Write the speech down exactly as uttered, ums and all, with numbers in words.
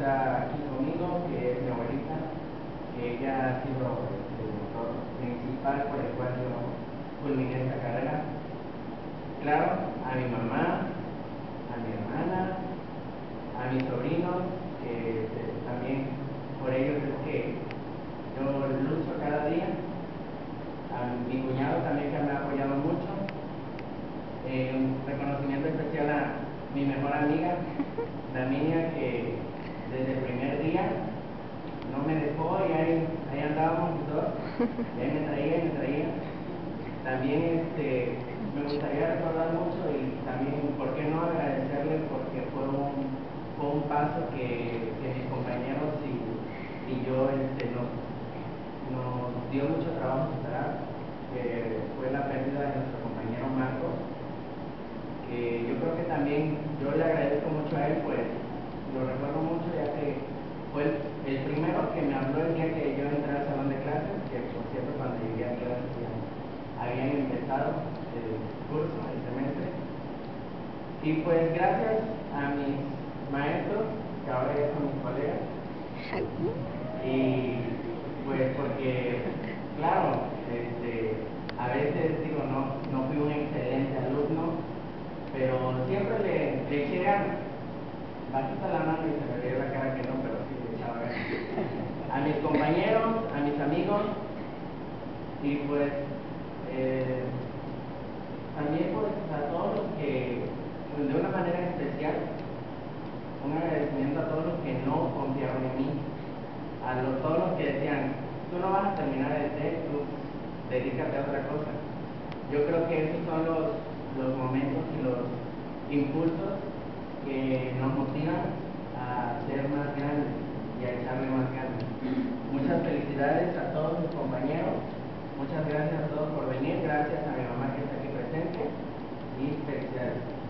está aquí conmigo, que es mi abuelita, que ella ha sido el motor principal por el cual yo culminé esta carrera. Claro, a mi mamá, a mi hermana, a mis sobrinos, que eh, también por ellos es que yo lucho cada día. A mi cuñado también, que me ha apoyado mucho. Eh, un reconocimiento especial a mi mejor amiga, la niña, que desde el primer día no me dejó y ahí, ahí andábamos y todo. Y ahí me traía y me traía. También este, me gustaría recordar mucho y también, ¿por qué no agradecerle? Porque fue un, fue un paso que, que mis compañeros y, y yo este, nos, nos dio mucho trabajo superar, que fue la pérdida de nuestro compañero Marcos, que yo creo que también yo le agradezco mucho a él, pues lo recuerdo mucho, ya que fue el, el primero que me habló el día que yo entré al salón de clases, que por cierto cuando llegué a clases ya habían empezado el curso, el semestre. Y pues gracias a mis maestros, que ahora ya son mis colegas, y pues porque, claro, este, a veces digo, no, no fui un excelente alumno, pero siempre le, le eché ganas. Bajita la mano y se me veía la cara que no, pero sí le echaba ganas. A mis compañeros, a mis amigos, y pues eh, también pues a todos los que, de una manera especial, un agradecimiento a todos los que no confiaron en mí, a los, todos los que decían, tú no vas a terminar el T E C, tú dedícate a otra cosa. Yo creo que esos son los, los momentos y los impulsos que nos motivan a ser más grandes y a echarle más ganas. Muchas felicidades a todos mis compañeros, muchas gracias a todos por venir, gracias a mi mamá que está aquí presente y felicidades.